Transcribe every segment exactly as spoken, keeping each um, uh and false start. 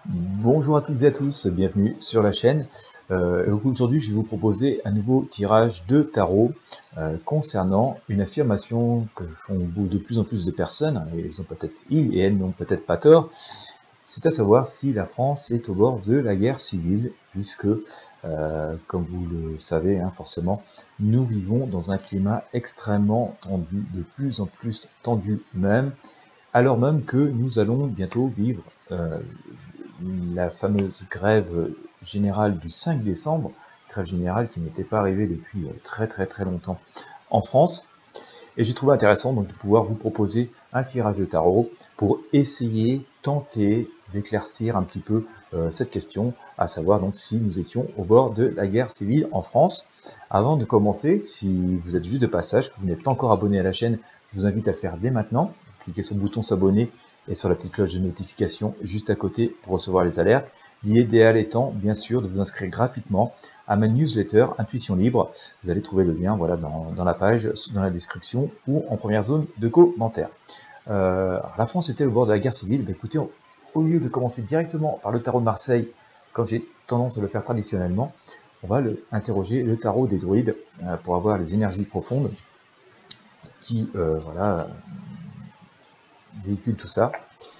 Bonjour à toutes et à tous, bienvenue sur la chaîne. Euh, Aujourd'hui, je vais vous proposer un nouveau tirage de tarot euh, concernant une affirmation que font de plus en plus de personnes, et ils ont peut-être ils et elles n'ont peut-être pas tort. C'est à savoir si la France est au bord de la guerre civile, puisque, euh, comme vous le savez, hein, forcément, nous vivons dans un climat extrêmement tendu, de plus en plus tendu même, alors même que nous allons bientôt vivre euh, la fameuse grève générale du cinq décembre, grève générale qui n'était pas arrivée depuis très très très longtemps en France. Et j'ai trouvé intéressant donc de pouvoir vous proposer un tirage de tarot pour essayer, tenter d'éclaircir un petit peu euh, cette question, à savoir donc si nous étions au bord de la guerre civile en France. Avant de commencer, si vous êtes juste de passage, que vous n'êtes pas encore abonné à la chaîne, je vous invite à faire dès maintenant. Cliquez sur le bouton s'abonner et sur la petite cloche de notification juste à côté pour recevoir les alertes. L'idéal étant, bien sûr, de vous inscrire gratuitement à ma newsletter Intuition Libre. Vous allez trouver le lien voilà, dans, dans la page, dans la description ou en première zone de commentaires. Euh, la France était au bord de la guerre civile. Bah, écoutez, au, au lieu de commencer directement par le tarot de Marseille, comme j'ai tendance à le faire traditionnellement, on va le, interroger le tarot des druides euh, pour avoir les énergies profondes qui euh, voilà, véhiculent tout ça.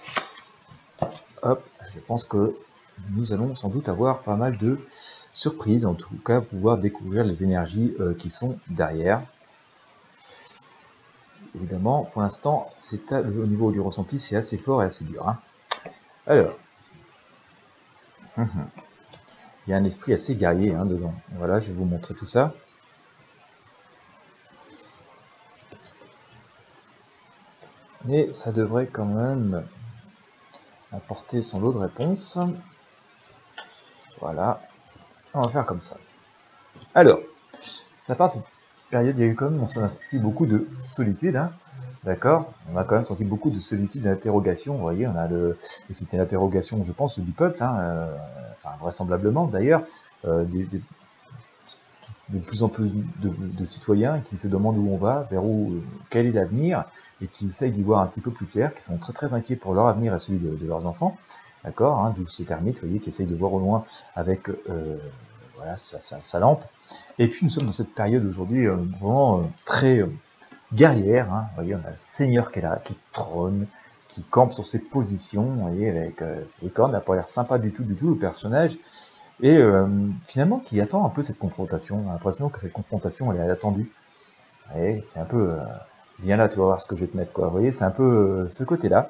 Hop, je pense que nous allons sans doute avoir pas mal de surprises, en tout cas pouvoir découvrir les énergies euh, qui sont derrière. Évidemment, pour l'instant, c'est au niveau du ressenti, c'est assez fort et assez dur. Hein. Alors, hum, hum. Il y a un esprit assez guerrier hein, dedans. Voilà, je vais vous montrer tout ça. Mais ça devrait quand même apporter son lot de réponses. Voilà, on va faire comme ça. Alors, ça part de cette période, il y a eu quand même, on s'en a senti beaucoup de solitude, hein, d'accord. On a quand même senti beaucoup de solitude, d'interrogation. Vous voyez, on a le, et c'était l'interrogation, je pense, du peuple, hein, euh, enfin vraisemblablement d'ailleurs, euh, des, des, de plus en plus de, de citoyens qui se demandent où on va, vers où, quel est l'avenir, et qui essayent d'y voir un petit peu plus clair, qui sont très très inquiets pour leur avenir et celui de, de leurs enfants, d'accord, hein, d'où ces termites, vous voyez, qui essayent de voir au loin avec euh, voilà, sa, sa, sa lampe. Et puis nous sommes dans cette période aujourd'hui euh, vraiment euh, très euh, guerrière, hein. Vous voyez, on a le Seigneur qui est là, qui trône, qui campe sur ses positions, vous voyez, avec euh, ses cornes, il n'a pas l'air sympa du tout, du tout, le personnage, et euh, finalement qui attend un peu cette confrontation. On a l'impression que cette confrontation, elle est attendue. C'est un peu, euh, viens là, tu vas voir ce que je vais te mettre, quoi. Vous voyez, c'est un peu euh, ce côté-là.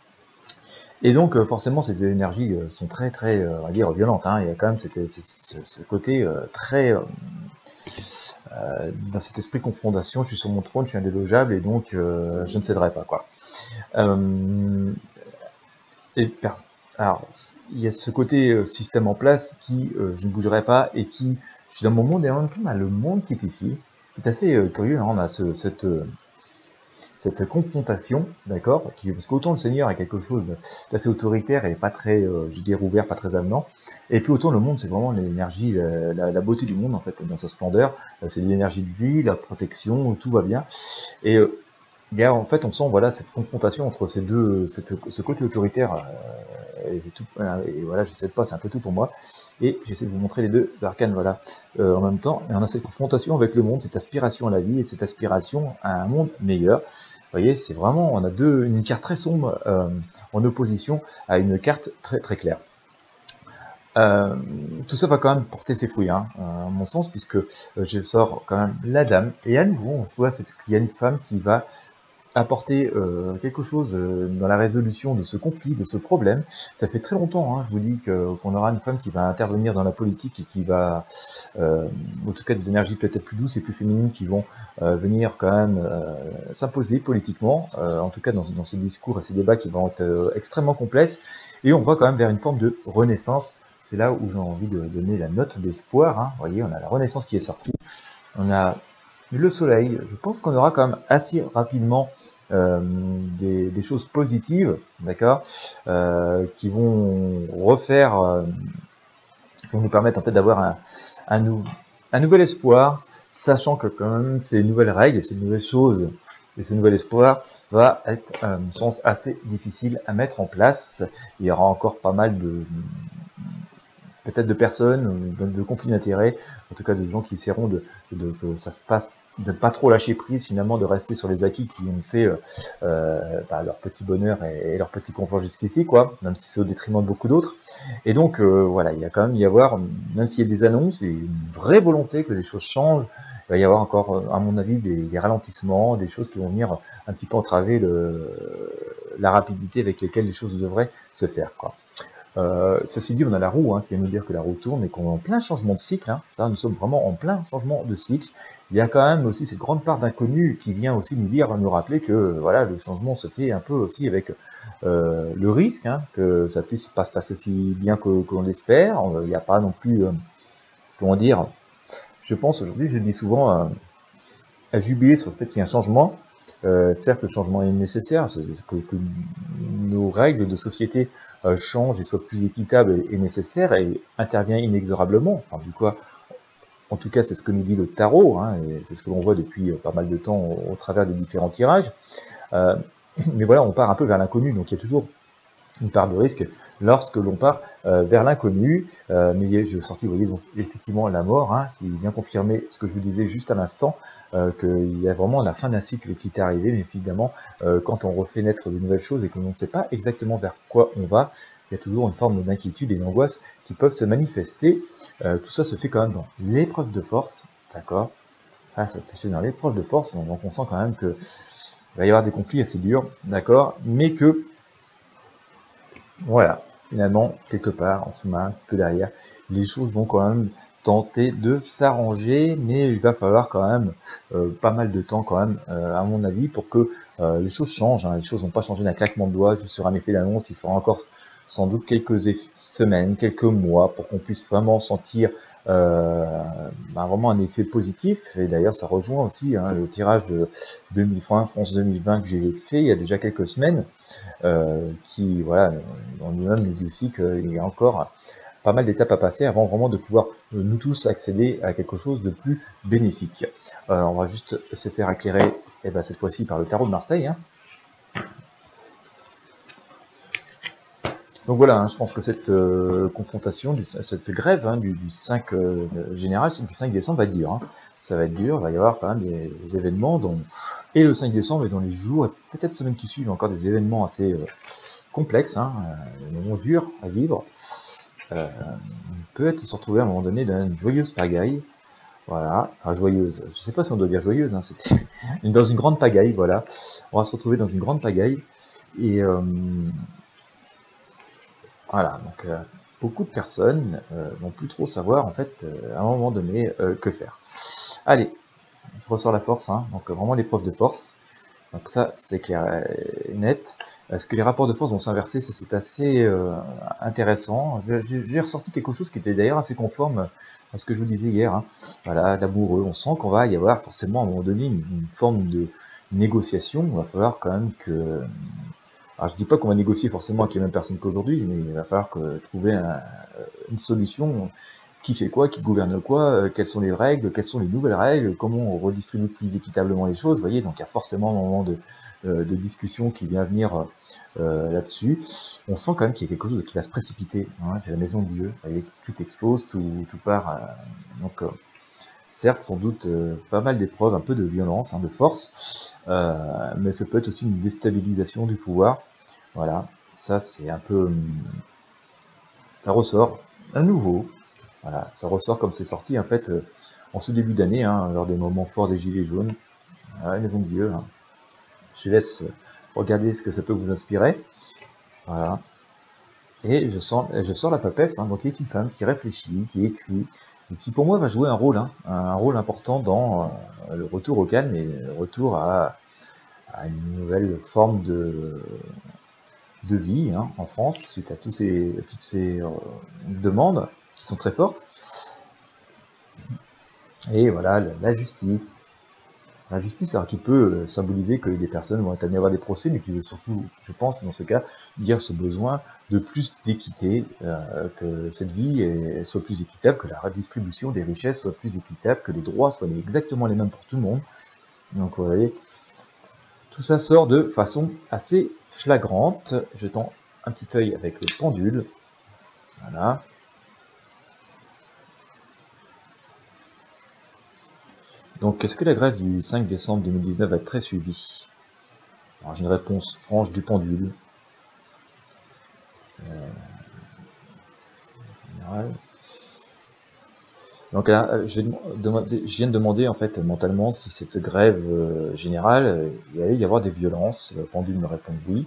Et donc, euh, forcément, ces énergies euh, sont très, très, euh, on va dire, violentes. Hein. Il y a quand même cette, ce, ce, ce côté euh, très... Euh, euh, dans cet esprit confrontation, je suis sur mon trône, je suis indélogeable, et donc euh, je ne céderai pas, quoi. Euh, et alors, il y a ce côté euh, système en place qui, euh, je ne bougerai pas, et qui, je suis dans mon monde, et en même temps, on a le monde qui est ici, qui est assez euh, curieux, hein. On a ce, cette... Euh, cette confrontation, d'accord, parce qu'autant le Seigneur a quelque chose d'assez autoritaire et pas très, euh, je dirais, ouvert, pas très avenant, et puis autant le monde, c'est vraiment l'énergie, la, la, la beauté du monde, en fait, dans sa splendeur, c'est l'énergie de vie, la protection, tout va bien, et euh, il y a, en fait, on sent, voilà, cette confrontation entre ces deux, cette, ce côté autoritaire, euh, et, tout, et voilà, je ne sais pas, c'est un peu tout pour moi, et j'essaie de vous montrer les deux arcanes, voilà, euh, en même temps, et on a cette confrontation avec le monde, cette aspiration à la vie, et cette aspiration à un monde meilleur. Vous voyez, c'est vraiment, on a deux, une carte très sombre euh, en opposition à une carte très très claire. Euh, tout ça va quand même porter ses fruits, hein, à mon sens, puisque euh, je sors quand même la dame, et à nouveau, on voit qu'il y a une femme qui va apporter euh, quelque chose euh, dans la résolution de ce conflit, de ce problème. Ça fait très longtemps, hein, je vous dis qu'on qu aura une femme qui va intervenir dans la politique et qui va, euh, en tout cas des énergies peut-être plus douces et plus féminines qui vont euh, venir quand même euh, s'imposer politiquement, euh, en tout cas dans, dans ces discours et ces débats qui vont être euh, extrêmement complexes, et on va quand même vers une forme de renaissance. C'est là où j'ai envie de donner la note d'espoir, hein. Vous voyez, on a la renaissance qui est sortie, on a le soleil. Je pense qu'on aura quand même assez rapidement euh, des, des choses positives, d'accord, euh, qui vont refaire, euh, qui vont nous permettre en fait d'avoir un, un, nou un nouvel espoir, sachant que quand même ces nouvelles règles, ces nouvelles choses Et ce nouvel espoir va être, euh, je pense, assez difficile à mettre en place. Il y aura encore pas mal de peut-être de personnes, de, de conflits d'intérêts, en tout cas de gens qui essaieront de, de que ça se passe, de ne pas trop lâcher prise finalement, de rester sur les acquis qui ont fait euh, bah, leur petit bonheur et, et leur petit confort jusqu'ici, quoi, même si c'est au détriment de beaucoup d'autres. Et donc euh, voilà, il y a quand même y avoir, même s'il y a des annonces et une vraie volonté que les choses changent, il va y avoir encore, à mon avis, des, des ralentissements, des choses qui vont venir un petit peu entraver le, la rapidité avec laquelle les choses devraient se faire, quoi. Euh, ceci dit, on a la roue hein, qui vient nous dire que la roue tourne et qu'on est en plein changement de cycle. Hein. Ça, nous sommes vraiment en plein changement de cycle. Il y a quand même aussi cette grande part d'inconnu qui vient aussi nous dire, nous rappeler que voilà, le changement se fait un peu aussi avec euh, le risque hein, que ça puisse pas se passer aussi bien que, que l'on l'espère. Il n'y a pas non plus, euh, comment dire, je pense aujourd'hui, je dis souvent euh, à jubiler sur le fait qu'il y a un changement. Euh, certes, le changement est nécessaire, que, que nos règles de société euh, changent et soient plus équitables et, et nécessaires et intervient inexorablement. Enfin, du quoi, en tout cas, c'est ce que nous dit le tarot, hein, et c'est ce que l'on voit depuis pas mal de temps au, au travers des différents tirages. Euh, mais voilà, on part un peu vers l'inconnu, donc il y a toujours une part de risque lorsque l'on part euh, vers l'inconnu. Euh, mais je sortis, vous voyez, donc effectivement la mort, hein, qui vient confirmer ce que je vous disais juste à l'instant, euh, qu'il y a vraiment la fin d'un cycle qui est arrivé, mais évidemment, euh, quand on refait naître de nouvelles choses et que l'on ne sait pas exactement vers quoi on va, il y a toujours une forme d'inquiétude et d'angoisse qui peuvent se manifester. Euh, tout ça se fait quand même dans l'épreuve de force, d'accord? Ah, ça se fait dans l'épreuve de force, donc on sent quand même que il va y avoir des conflits assez durs, d'accord? Mais que voilà, finalement, quelque part, en sous-marin, un petit peu derrière, les choses vont quand même tenter de s'arranger, mais il va falloir quand même euh, pas mal de temps quand même, euh, à mon avis, pour que euh, les choses changent. Hein. Les choses vont pas changer d'un claquement de doigts, juste sur un effet d'annonce. Il faudra encore sans doute quelques semaines, quelques mois, pour qu'on puisse vraiment sentir euh, ben vraiment un effet positif. Et d'ailleurs, ça rejoint aussi hein, le tirage de deux mille vingt, France deux mille vingt que j'ai fait il y a déjà quelques semaines. Euh, qui, voilà, en lui-même nous dit aussi qu'il y a encore pas mal d'étapes à passer avant vraiment de pouvoir, euh, nous tous, accéder à quelque chose de plus bénéfique. Euh, on va juste se faire éclairer, et ben, cette fois-ci, par le tarot de Marseille. Hein. Donc voilà, hein, je pense que cette euh, confrontation, du, cette grève hein, du, du cinq euh, général, du cinq décembre va être dure. Hein. Ça va être dur, il va y avoir quand même des, des événements, dont, et le cinq décembre, et dans les jours, et peut-être semaines qui suivent, encore des événements assez euh, complexes, hein, euh, des moments durs à vivre. Euh, on peut être se retrouver à un moment donné dans une joyeuse pagaille, voilà, enfin joyeuse, je sais pas si on doit dire joyeuse, hein, c'était dans une grande pagaille, voilà, on va se retrouver dans une grande pagaille, et... Euh, Voilà, donc euh, beaucoup de personnes euh, vont plus trop savoir en fait euh, à un moment donné euh, que faire. Allez, je ressors la force, hein, donc euh, vraiment l'épreuve de force. Donc ça c'est clair et net. Est-ce que les rapports de force vont s'inverser? Ça c'est assez euh, intéressant. J'ai ressorti quelque chose qui était d'ailleurs assez conforme à ce que je vous disais hier. Hein. Voilà, l'amoureux, on sent qu'on va y avoir forcément à un moment donné une, une forme de négociation. Il va falloir quand même que... Alors je dis pas qu'on va négocier forcément avec les mêmes personnes qu'aujourd'hui, mais il va falloir que, trouver un, une solution qui fait quoi, qui gouverne quoi, euh, quelles sont les règles, quelles sont les nouvelles règles, comment on redistribue plus équitablement les choses, vous voyez, donc il y a forcément un moment de, euh, de discussion qui vient venir euh, là-dessus. On sent quand même qu'il y a quelque chose qui va se précipiter, hein. J'ai la maison de Dieu, vous voyez, tout explose, tout, tout part, euh, donc... Euh, certes, sans doute, euh, pas mal d'épreuves, un peu de violence, hein, de force, euh, mais ça peut être aussi une déstabilisation du pouvoir. Voilà, ça c'est un peu... Hum, ça ressort à nouveau. Voilà, ça ressort comme c'est sorti en fait euh, en ce début d'année, hein, lors des moments forts des Gilets jaunes. Voilà, maison de Dieu. Hein. Je laisse regarder ce que ça peut vous inspirer. Voilà. Et je sens, je sors la papesse, hein, donc il est une femme qui réfléchit, qui écrit, et qui pour moi va jouer un rôle, hein, un rôle important dans euh, le retour au calme et le retour à, à une nouvelle forme de, de vie hein, en France, suite à, tous ces, à toutes ces euh, demandes qui sont très fortes. Et voilà, la, la justice. La justice, alors qui peut symboliser que des personnes vont être amenées à avoir des procès, mais qui veut surtout, je pense, dans ce cas, dire ce besoin de plus d'équité, euh, que cette vie est, soit plus équitable, que la redistribution des richesses soit plus équitable, que les droits soient exactement les mêmes pour tout le monde. Donc vous voyez, Tout ça sort de façon assez flagrante. Jetons un petit œil avec le pendule. Voilà. Donc, est-ce que la grève du cinq décembre deux mille dix-neuf va être très suivie? Alors, j'ai une réponse franche du pendule. Euh, général. Donc là, je, vais demander, je viens de demander en fait mentalement si cette grève euh, générale, euh, il allait y avoir des violences. Le pendule me répond oui.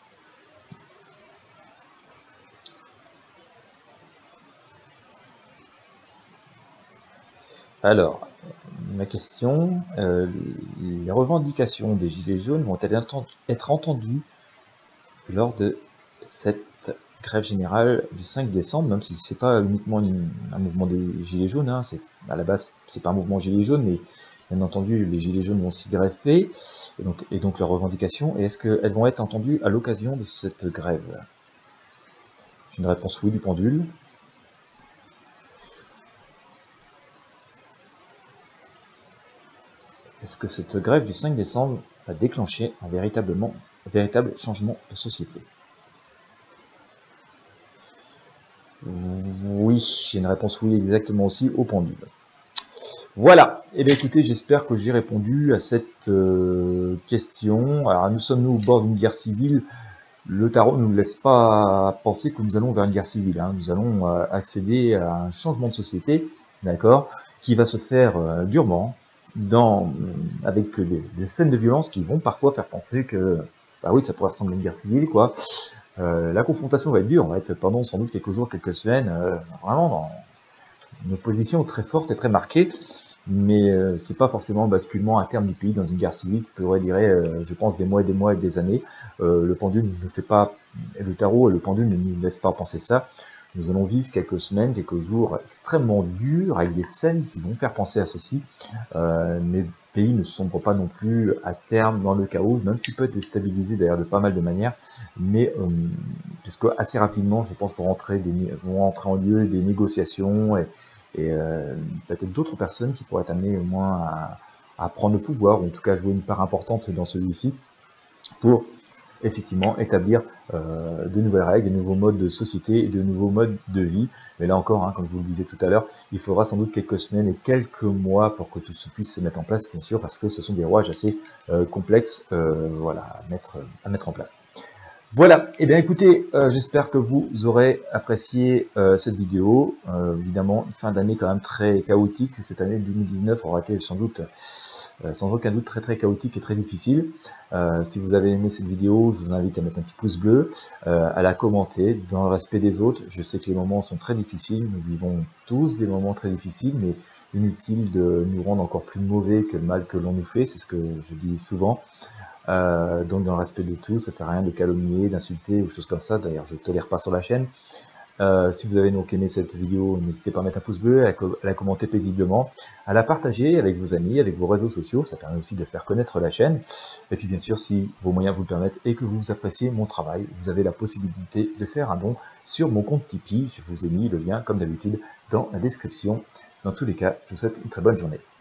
Alors, ma question, euh, les revendications des Gilets jaunes vont-elles être entendues lors de cette grève générale du cinq décembre, même si c'est pas uniquement une, un mouvement des Gilets jaunes, hein, c'est, à la base c'est pas un mouvement Gilets jaunes, mais bien entendu les Gilets jaunes vont s'y greffer, et donc, et donc leurs revendications, et est-ce qu'elles vont être entendues à l'occasion de cette grève? J'ai une réponse oui du pendule. Est-ce que cette grève du cinq décembre va déclencher un, véritablement, un véritable changement de société? Oui, j'ai une réponse oui exactement aussi au pendule. Voilà, et eh bien écoutez, j'espère que j'ai répondu à cette euh, question. Alors nous sommes-nous au bord d'une guerre civile? Le tarot ne nous laisse pas penser que nous allons vers une guerre civile, hein. Nous allons euh, accéder à un changement de société, d'accord, qui va se faire euh, durement, dans, avec des, des scènes de violence qui vont parfois faire penser que, bah oui, ça pourrait ressembler à une guerre civile, quoi. Euh, la confrontation va être dure, on va être pendant sans doute quelques jours, quelques semaines, euh, vraiment dans une opposition très forte et très marquée, mais euh, c'est pas forcément un basculement à terme du pays dans une guerre civile qui pourrait durer, euh, je pense, des mois et des mois et des années. Euh, le pendule ne fait pas, le tarot et le pendule ne nous laissent pas penser ça. Nous allons vivre quelques semaines, quelques jours extrêmement durs, avec des scènes qui vont faire penser à ceci. Euh, mais le pays ne sombre pas non plus à terme dans le chaos, même s'il peut être déstabilisé d'ailleurs de pas mal de manières. Mais euh, puisque assez rapidement, je pense, vont rentrer, des, vont entrer en lieu des négociations et, et euh, peut-être d'autres personnes qui pourraient être amenées au moins à, à prendre le pouvoir, ou en tout cas jouer une part importante dans celui-ci, pour effectivement établir euh, de nouvelles règles, de nouveaux modes de société et de nouveaux modes de vie. Mais là encore, hein, comme je vous le disais tout à l'heure, il faudra sans doute quelques semaines et quelques mois pour que tout ce puisse se mettre en place, bien sûr, parce que ce sont des rouages assez euh, complexes euh, voilà, à, mettre, à mettre en place. Voilà, et eh bien écoutez, euh, j'espère que vous aurez apprécié euh, cette vidéo. Euh, évidemment, une fin d'année quand même très chaotique. Cette année deux mille dix-neuf aura été sans doute, euh, sans aucun doute, très très chaotique et très difficile. Euh, si vous avez aimé cette vidéo, je vous invite à mettre un petit pouce bleu, euh, à la commenter dans le respect des autres. Je sais que les moments sont très difficiles, nous vivons tous des moments très difficiles, mais inutile de nous rendre encore plus mauvais que le mal que l'on nous fait, c'est ce que je dis souvent. Euh, donc dans le respect de tous, ça sert à rien de calomnier, d'insulter ou choses comme ça. D'ailleurs, je ne tolère pas sur la chaîne. Euh, si vous avez donc aimé cette vidéo, n'hésitez pas à mettre un pouce bleu, à, à la commenter paisiblement, à la partager avec vos amis, avec vos réseaux sociaux. Ça permet aussi de faire connaître la chaîne. Et puis bien sûr, si vos moyens vous le permettent et que vous appréciez mon travail, vous avez la possibilité de faire un don sur mon compte Tipeee. Je vous ai mis le lien, comme d'habitude, dans la description. Dans tous les cas, je vous souhaite une très bonne journée.